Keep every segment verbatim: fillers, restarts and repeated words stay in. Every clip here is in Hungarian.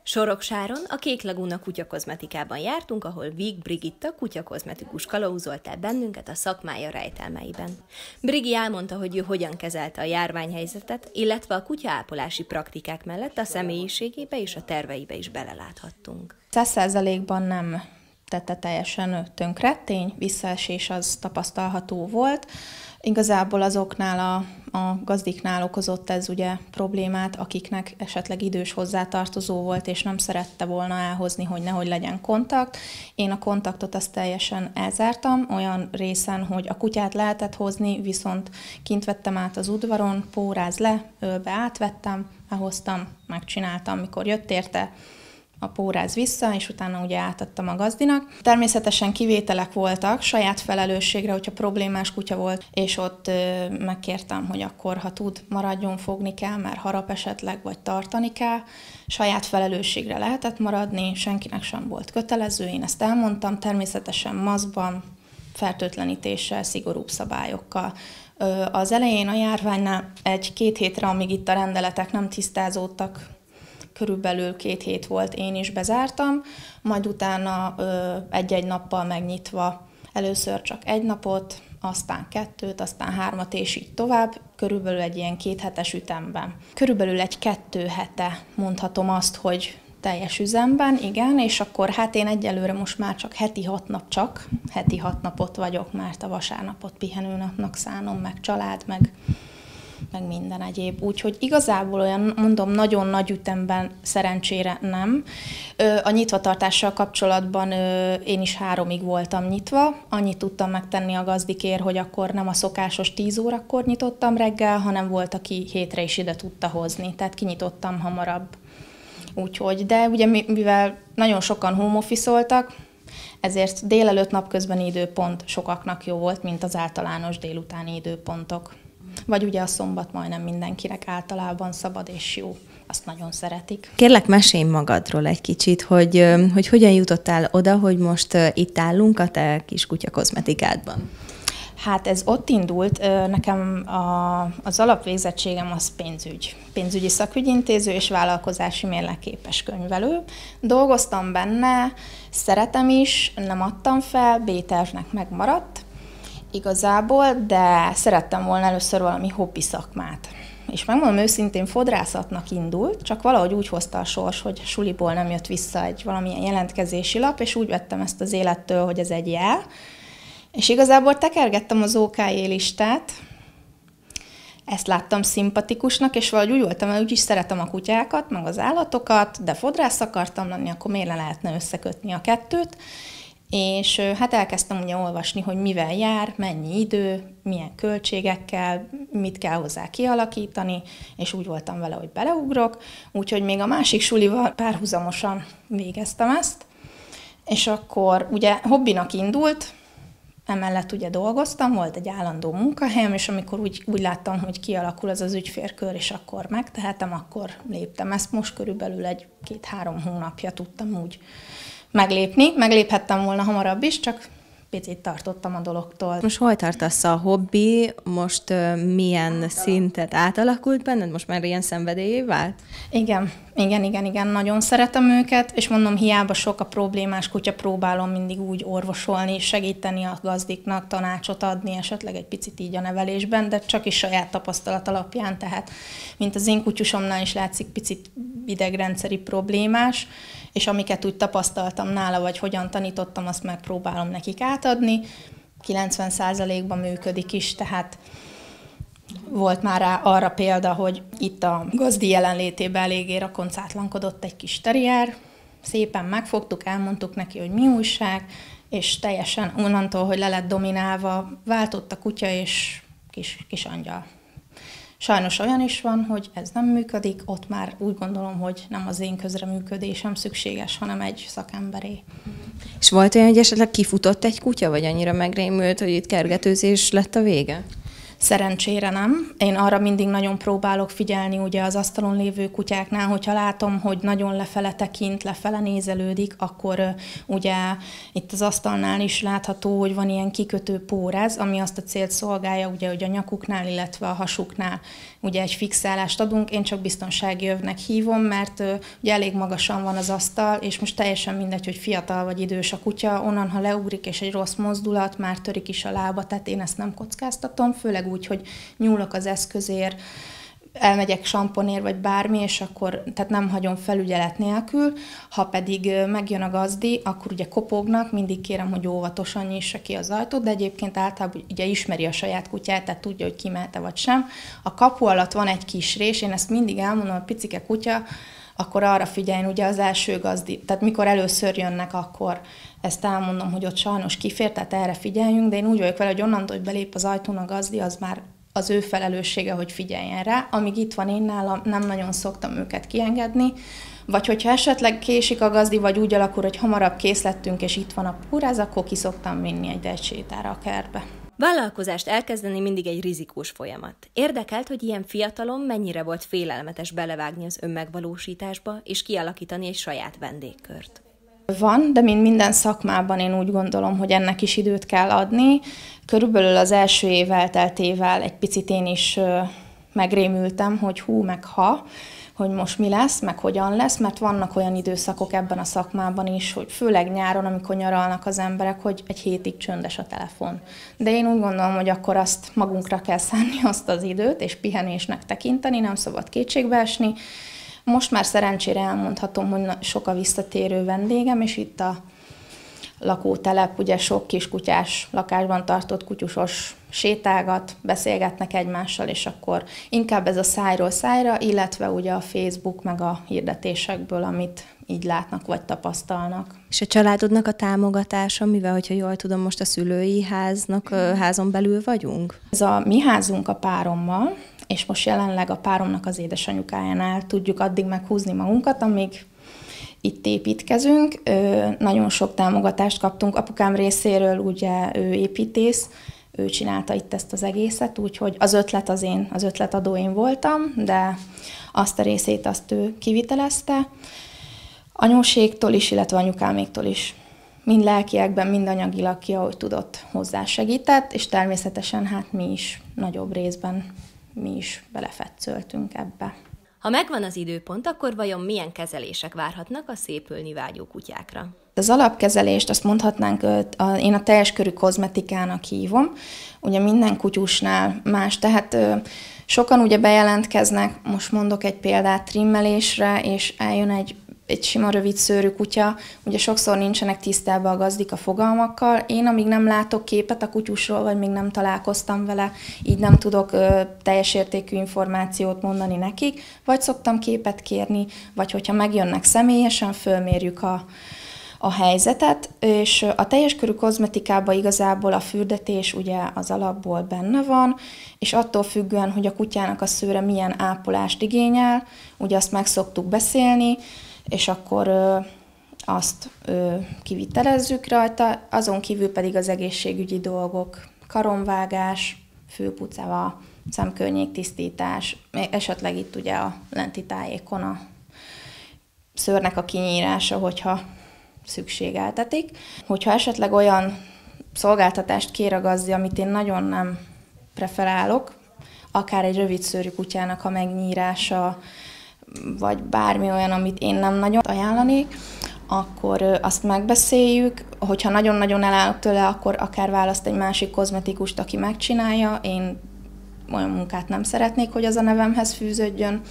Soroksáron a Kék Laguna kutyakozmetikában jártunk, ahol Víg Brigitta kutyakozmetikus kalauzolt el bennünket a szakmája rejtelmeiben. Brigi elmondta, hogy ő hogyan kezelte a járványhelyzetet, illetve a kutyaápolási praktikák mellett a személyiségébe és a terveibe is beleláthattunk. száz százalékban nem tette teljesen tönkre, tény, visszaesés az tapasztalható volt. Igazából azoknál a, a gazdiknál okozott ez ugye problémát, akiknek esetleg idős hozzátartozó volt, és nem szerette volna elhozni, hogy nehogy legyen kontakt. Én a kontaktot azt teljesen elzártam, olyan részen, hogy a kutyát lehetett hozni, viszont kint vettem át az udvaron, póráz le, ölbe átvettem, elhoztam, megcsináltam, mikor jött érte, a póráz vissza, és utána ugye átadtam a gazdinak. Természetesen kivételek voltak, saját felelősségre, hogyha problémás kutya volt, és ott ö, megkértem, hogy akkor, ha tud, maradjon, fogni kell, mert harap esetleg, vagy tartani kell. Saját felelősségre lehetett maradni, senkinek sem volt kötelező, én ezt elmondtam, természetesen maszkban, fertőtlenítéssel, szigorúbb szabályokkal. Ö, az elején a járványnál egy-két hétre, amíg itt a rendeletek nem tisztázódtak, körülbelül két hét volt, én is bezártam, majd utána ö, egy-egy nappal megnyitva, először csak egy napot, aztán kettőt, aztán hármat, és így tovább, körülbelül egy ilyen két hetes ütemben. Körülbelül egy kettő hete mondhatom azt, hogy teljes üzemben, igen, és akkor hát én egyelőre most már csak heti hat nap csak, heti hat napot vagyok, mert a vasárnapot pihenőnapnak szánom, meg család, meg meg minden egyéb. Úgyhogy igazából olyan, mondom, nagyon nagy ütemben szerencsére nem. A nyitvatartással kapcsolatban én is háromig voltam nyitva. Annyit tudtam megtenni a gazdikért, hogy akkor nem a szokásos tíz órakor nyitottam reggel, hanem volt, aki hétre is ide tudta hozni. Tehát kinyitottam hamarabb. Úgyhogy, de ugye mivel nagyon sokan home office-oltak, ezért délelőtt napközbeni időpont sokaknak jó volt, mint az általános délutáni időpontok. Vagy ugye a szombat majdnem mindenkinek általában szabad és jó. Azt nagyon szeretik. Kérlek, mesélj magadról egy kicsit, hogy, hogy hogyan jutottál oda, hogy most itt állunk a te kis kutyakozmetikádban. Hát ez ott indult, nekem a, az alapvégzettségem az pénzügy. Pénzügyi szakügyintéző és vállalkozási mérlekképes könyvelő. Dolgoztam benne, szeretem is, nem adtam fel, B-tervnek megmaradt. Igazából, de szerettem volna először valami hobbi szakmát. És megmondom őszintén, fodrászatnak indult, csak valahogy úgy hozta a sors, hogy suliból nem jött vissza egy valamilyen jelentkezési lap, és úgy vettem ezt az élettől, hogy ez egy jel. És igazából tekergettem az ó ká jé listát, ezt láttam szimpatikusnak, és valahogy úgy voltam, hogy úgyis szeretem a kutyákat, meg az állatokat, de fodrász akartam lenni, akkor miért ne lehetne összekötni a kettőt. És hát elkezdtem ugye olvasni, hogy mivel jár, mennyi idő, milyen költségekkel, mit kell hozzá kialakítani, és úgy voltam vele, hogy beleugrok. Úgyhogy még a másik sulival párhuzamosan végeztem ezt. És akkor ugye hobbinak indult, emellett ugye dolgoztam, volt egy állandó munkahelyem, és amikor úgy, úgy láttam, hogy kialakul az az ügyfélkör, és akkor megtehetem, akkor léptem. Ezt most körülbelül egy két-három hónapja tudtam úgy meglépni. Megléphettem volna hamarabb is, csak picit tartottam a dologtól. Most hol tartasz a hobbi? Most uh, milyen Átalak. szintet átalakult benned? Most már ilyen szenvedélyé vált? Igen, igen, igen, igen, nagyon szeretem őket, és mondom, hiába sok a problémás kutya, próbálom mindig úgy orvosolni, segíteni a gazdiknak, tanácsot adni, esetleg egy picit így a nevelésben, de csak is saját tapasztalat alapján, tehát mint az én kutyusomnál is látszik, picit idegrendszeri problémás, és amiket úgy tapasztaltam nála, vagy hogyan tanítottam, azt megpróbálom nekik átadni. kilencven százalékban működik is, tehát volt már rá arra példa, hogy itt a gazdi jelenlétében eléggé rakoncátlankodott egy kis terrier, szépen megfogtuk, elmondtuk neki, hogy mi újság, és teljesen onnantól, hogy le lett dominálva, váltott a kutya és kis, kis angyal. Sajnos olyan is van, hogy ez nem működik, ott már úgy gondolom, hogy nem az én közreműködésem szükséges, hanem egy szakemberé. És volt olyan, hogy esetleg kifutott egy kutya, vagy annyira megrémült, hogy itt kergetőzés lett a vége? Szerencsére nem. Én arra mindig nagyon próbálok figyelni ugye az asztalon lévő kutyáknál, hogyha látom, hogy nagyon lefele tekint, lefele nézelődik, akkor ugye itt az asztalnál is látható, hogy van ilyen kikötő pórez, ami azt a célt szolgálja, ugye, hogy a nyakuknál, illetve a hasuknál ugye egy fixálást adunk. Én csak biztonsági övnek hívom, mert ugye elég magasan van az asztal, és most teljesen mindegy, hogy fiatal vagy idős a kutya, onnan, ha leugrik és egy rossz mozdulat, már törik is a lába, tehát én ezt nem kockáztatom, főleg úgy, hogy nyúlok az eszközért, elmegyek samponért, vagy bármi, és akkor tehát nem hagyom felügyelet nélkül. Ha pedig megjön a gazdi, akkor ugye kopognak, mindig kérem, hogy óvatosan nyissa ki az ajtót, de egyébként általában ugye ismeri a saját kutyát, tehát tudja, hogy kimehet-e vagy sem. A kapu alatt van egy kis rés, én ezt mindig elmondom, a picike kutya, akkor arra figyeljen ugye az első gazdi, tehát mikor először jönnek, akkor ezt elmondom, hogy ott sajnos kifér, tehát erre figyeljünk, de én úgy vagyok vele, hogy onnantól, hogy belép az ajtón a gazdi, az már az ő felelőssége, hogy figyeljen rá. Amíg itt van én nálam, nem nagyon szoktam őket kiengedni, vagy hogyha esetleg késik a gazdi, vagy úgy alakul, hogy hamarabb kész lettünk, és itt van a póráz, akkor ki szoktam vinni egy egysétára a kertbe. Vállalkozást elkezdeni mindig egy rizikós folyamat. Érdekelt, hogy ilyen fiatalon mennyire volt félelmetes belevágni az önmegvalósításba, és kialakítani egy saját vendégkört. Van, de mint minden szakmában én úgy gondolom, hogy ennek is időt kell adni. Körülbelül az első év elteltével egy picit én is megrémültem, hogy hú, meg ha, hogy most mi lesz, meg hogyan lesz, mert vannak olyan időszakok ebben a szakmában is, hogy főleg nyáron, amikor nyaralnak az emberek, hogy egy hétig csöndes a telefon. De én úgy gondolom, hogy akkor azt magunkra kell szánni azt az időt, és pihenésnek tekinteni, nem szabad kétségbe esni. Most már szerencsére elmondhatom, hogy sok a visszatérő vendégem, és itt a lakótelep, ugye sok kiskutyás lakásban tartott kutyusos sétálgat, beszélgetnek egymással, és akkor inkább ez a szájról szájra, illetve ugye a Facebook meg a hirdetésekből, amit így látnak vagy tapasztalnak. És a családodnak a támogatása, mivel, hogyha jól tudom, most a szülői háznak, házon belül vagyunk? Ez a mi házunk a párommal, és most jelenleg a páromnak az édesanyukájánál tudjuk addig meghúzni magunkat, amíg itt építkezünk. Nagyon sok támogatást kaptunk. Apukám részéről ugye ő építész, ő csinálta itt ezt az egészet, úgyhogy az ötlet az én, az ötletadó én voltam, de azt a részét azt ő kivitelezte. Anyóségtól is, illetve anyukáméktól is. Mind lelkiekben, mind anyagilag ki, ahogy tudott, hozzásegített, és természetesen hát mi is nagyobb részben mi is belefetszöltünk ebbe. Ha megvan az időpont, akkor vajon milyen kezelések várhatnak a szépülni vágyó kutyákra? Az alapkezelést azt mondhatnánk, én a teljes körű kozmetikának hívom. Ugye minden kutyusnál más, tehát sokan ugye bejelentkeznek, most mondok egy példát trimmelésre, és eljön egy egy sima rövid szőrű kutya, ugye sokszor nincsenek tisztában a gazdik a fogalmakkal. Én, amíg nem látok képet a kutyusról, vagy még nem találkoztam vele, így nem tudok ö, teljes értékű információt mondani nekik, vagy szoktam képet kérni, vagy hogyha megjönnek személyesen, fölmérjük a, a helyzetet, és a teljes körű kozmetikában igazából a fürdetés ugye az alapból benne van, és attól függően, hogy a kutyának a szőre milyen ápolást igényel, ugye azt meg szoktuk beszélni, és akkor ö, azt ö, kivitelezzük rajta, azon kívül pedig az egészségügyi dolgok, karomvágás, fülpuceva, szemkörnyéktisztítás, esetleg itt ugye a lenti tájékon a szőrnek a kinyírása, hogyha szükségeltetik. Hogyha esetleg olyan szolgáltatást kér a gazdi, amit én nagyon nem preferálok, akár egy rövidszőrű kutyának a megnyírása, vagy bármi olyan, amit én nem nagyon ajánlanék, akkor azt megbeszéljük. Hogyha nagyon-nagyon elállok tőle, akkor akár választ egy másik kozmetikust, aki megcsinálja. Én olyan munkát nem szeretnék, hogy az a nevemhez fűződjön.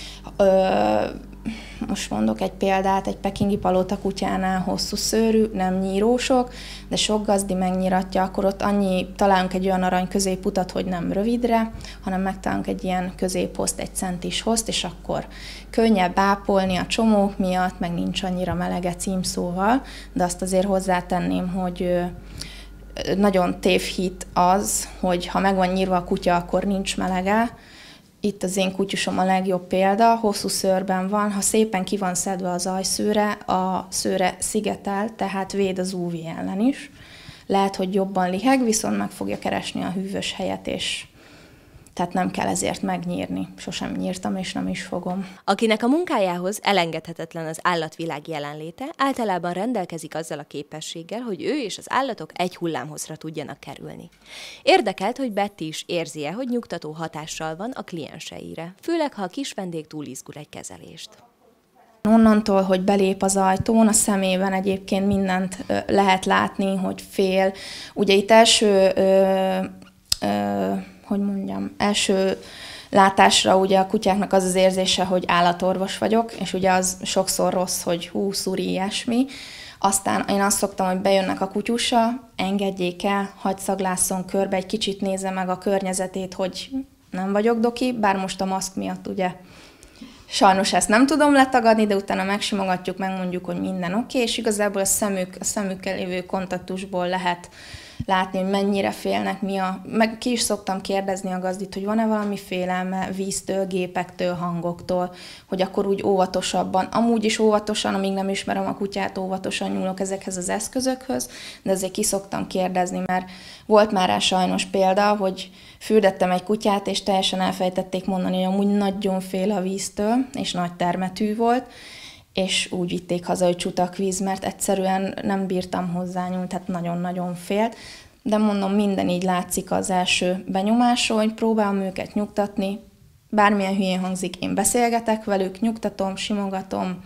Most mondok egy példát, egy pekingi palota kutyánál hosszú szőrű, nem nyírósok, de sok gazdi megnyiratja, akkor ott annyi, találunk egy olyan arany középutat, hogy nem rövidre, hanem megtalálunk egy ilyen középhozt, egy centis hozt, és akkor könnyebb ápolni a csomók miatt, meg nincs annyira melege címszóval, de azt azért hozzátenném, hogy nagyon tévhit az, hogy ha meg van nyírva a kutya, akkor nincs melege. Itt az én kutyusom a legjobb példa, hosszú szőrben van, ha szépen ki van szedve az ajszőre, a szőre szigetel, tehát véd az ú vé ellen is. Lehet, hogy jobban liheg, viszont meg fogja keresni a hűvös helyet, és tehát nem kell ezért megnyírni. Sosem nyírtam, és nem is fogom. Akinek a munkájához elengedhetetlen az állatvilág jelenléte, általában rendelkezik azzal a képességgel, hogy ő és az állatok egy hullámhozra tudjanak kerülni. Érdekelt, hogy Betty is érzi-e, hogy nyugtató hatással van a klienseire, főleg ha a kis vendég túl izgul egy kezelést. Onnantól, hogy belép az ajtón, a szemében egyébként mindent ö, lehet látni, hogy fél. Ugye itt első, ö, ö, hogy mondjam, első látásra ugye a kutyáknak az az érzése, hogy állatorvos vagyok, és ugye az sokszor rossz, hogy hú, szuri, ilyesmi. Aztán én azt szoktam, hogy bejönnek a kutyusa, engedjék el, hadd szaglásszon körbe, egy kicsit nézze meg a környezetét, hogy nem vagyok doki, bár most a maszk miatt ugye sajnos ezt nem tudom letagadni, de utána megsimogatjuk, megmondjuk, hogy minden oké, okay, és igazából a szemük, a szemükkel lévő kontaktusból lehet látni, hogy mennyire félnek, mi a... Meg ki is szoktam kérdezni a gazdit, hogy van-e valami félelme víztől, gépektől, hangoktól, hogy akkor úgy óvatosabban, amúgy is óvatosan, amíg nem ismerem a kutyát, óvatosan nyúlok ezekhez az eszközökhöz, de azért ki szoktam kérdezni, mert volt már rá sajnos példa, hogy fürdettem egy kutyát, és teljesen elfejtették mondani, hogy amúgy nagyon fél a víztől, és nagy termetű volt, és úgy vitték haza, hogy csutak víz, mert egyszerűen nem bírtam hozzányúlni, tehát nagyon-nagyon félt. De mondom, minden így látszik az első benyomáson, hogy próbálom őket nyugtatni, bármilyen hülyén hangzik, én beszélgetek velük, nyugtatom, simogatom.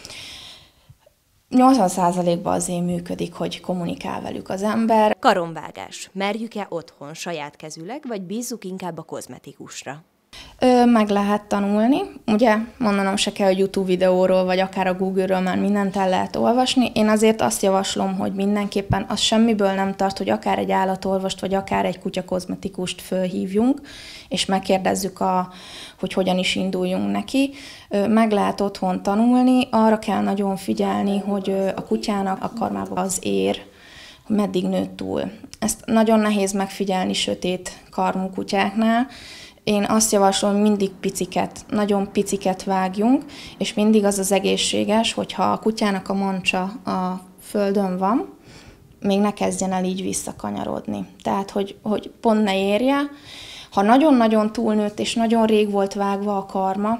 nyolcvan százalékban azért működik, hogy kommunikál velük az ember. Karonvágás. Merjük-e otthon saját kezüleg, vagy bízzuk inkább a kozmetikusra? Ö, meg lehet tanulni. Ugye mondanom se kell, hogy YouTube videóról, vagy akár a Google-ről már mindent el lehet olvasni. Én azért azt javaslom, hogy mindenképpen az semmiből nem tart, hogy akár egy állatorvost, vagy akár egy kutyakozmetikust fölhívjunk, és megkérdezzük, a, hogy hogyan is induljunk neki. Ö, meg lehet otthon tanulni, arra kell nagyon figyelni, hogy a kutyának a karmában az ér, hogy meddig nőtt túl. Ezt nagyon nehéz megfigyelni sötét karmú kutyáknál. Én azt javaslom, hogy mindig piciket, nagyon piciket vágjunk, és mindig az az egészséges, hogyha a kutyának a mancsa a földön van, még ne kezdjen el így visszakanyarodni. Tehát, hogy, hogy pont ne érje. Ha nagyon-nagyon túlnőtt és nagyon rég volt vágva a karma,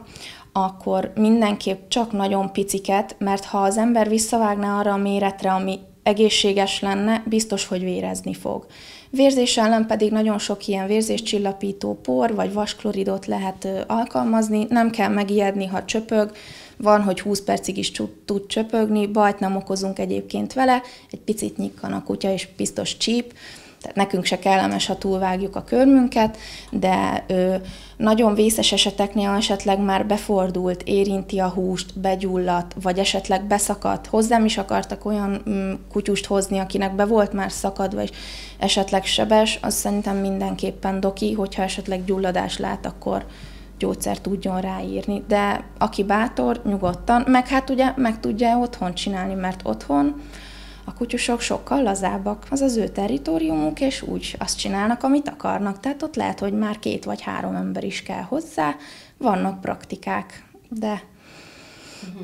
akkor mindenképp csak nagyon piciket, mert ha az ember visszavágná arra a méretre, ami egészséges lenne, biztos, hogy vérezni fog. Vérzés ellen pedig nagyon sok ilyen vérzéscsillapító por vagy vaskloridot lehet alkalmazni, nem kell megijedni, ha csöpög, van, hogy húsz percig is tud csöpögni, bajt nem okozunk egyébként vele, egy picit nyikkan a kutya és biztos csíp, tehát nekünk se kellemes, ha túlvágjuk a körmünket, de ö, nagyon vészes eseteknél esetleg már befordult, érinti a húst, begyulladt, vagy esetleg beszakadt. Hozzám is akartak olyan mm, kutyust hozni, akinek be volt már szakadva, és esetleg sebes, az szerintem mindenképpen doki, hogyha esetleg gyulladás lát, akkor gyógyszert tudjon ráírni. De aki bátor, nyugodtan, meg hát ugye meg tudja otthon csinálni, mert otthon a kutyusok sokkal lazábbak, az az ő territóriumuk, és úgy azt csinálnak, amit akarnak. Tehát ott lehet, hogy már két vagy három ember is kell hozzá, vannak praktikák, de uh-huh.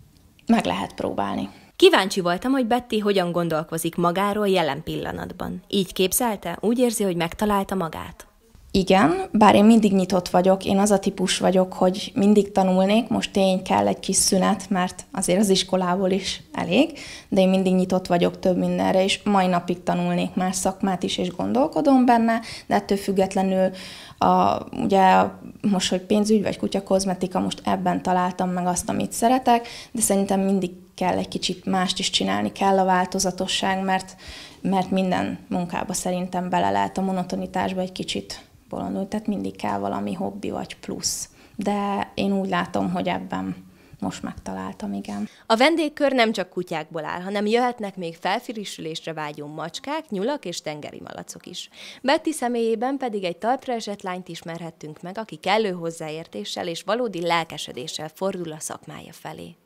meg lehet próbálni. Kíváncsi voltam, hogy Betty hogyan gondolkozik magáról jelen pillanatban. Így képzelte? Úgy érzi, hogy megtalálta magát? Igen, bár én mindig nyitott vagyok, én az a típus vagyok, hogy mindig tanulnék, most tény kell egy kis szünet, mert azért az iskolából is elég, de én mindig nyitott vagyok több mindenre, és mai napig tanulnék más szakmát is, és gondolkodom benne, de ettől függetlenül a, ugye most, hogy pénzügy vagy kutyakozmetika, most ebben találtam meg azt, amit szeretek, de szerintem mindig kell egy kicsit mást is csinálni, kell a változatosság, mert, mert minden munkába szerintem bele lehet a monotonitásba egy kicsit bolondulni, tehát mindig kell valami hobbi vagy plusz. De én úgy látom, hogy ebben most megtaláltam, igen. A vendégkör nem csak kutyákból áll, hanem jöhetnek még felfrissülésre vágyó macskák, nyulak és tengeri malacok is. Betty személyében pedig egy talpra esett lányt ismerhettünk meg, aki kellő hozzáértéssel és valódi lelkesedéssel fordul a szakmája felé.